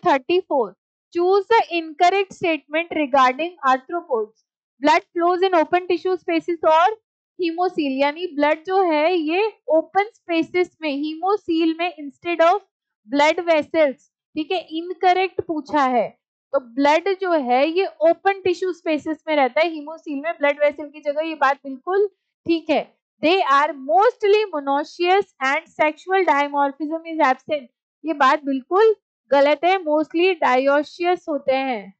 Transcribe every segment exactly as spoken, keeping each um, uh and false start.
thirty-four. Choose the incorrect statement regarding arthropods. Blood flows in open tissue spaces और haemocoel, यानी blood जो है ये ओपन स्पेसेस में, हीमोसील में इंस्टेड ऑफ ब्लड वेसल्स. ठीक है, इनकरेक्ट पूछा है. तो ब्लड जो है ये ओपन टिश्यू स्पेसेस में रहता है, हीमोसील में ब्लड वेसल की जगह. ये बात बिल्कुल ठीक है. They are mostly monoecious and sexual dimorphism is absent. ये बात बिल्कुल गलत है, मोस्टली डायोशियस होते हैं.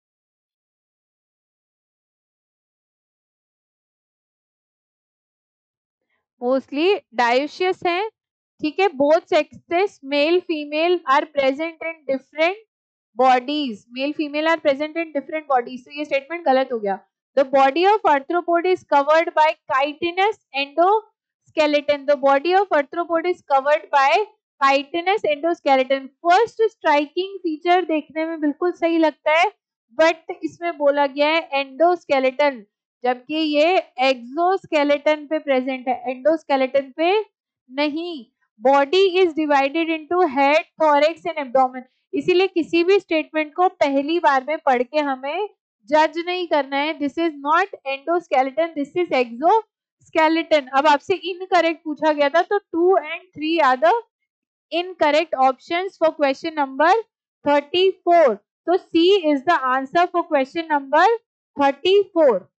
मोस्टली डायोशियस हैं. ठीक है, both sexes male female are present in different bodies. Male female are present in different bodies. तो ये स्टेटमेंट गलत हो गया. The body of arthropod is covered by chitinous endoskeleton. The body of arthropod is covered by chitinous endoskeleton. First striking feature देखने में बिल्कुल सही लगता है, बट इसमें बोला गया है एंडोस्केलेटन, जबकि ये एक्सोस्केलेटन पे प्रेजेंट है, एंडोस्केलेटन पे नहीं. Body is divided into head, thorax and abdomen. इसीलिए किसी भी स्टेटमेंट को पहली बार में पढ़ के हमें जज नहीं करना है. This is not endoskeleton, this is exoskeleton. अब आपसे इनकरेक्ट पूछा गया था, तो two and three are the incorrect options for question number thirty four. तो C is the answer for question number thirty four.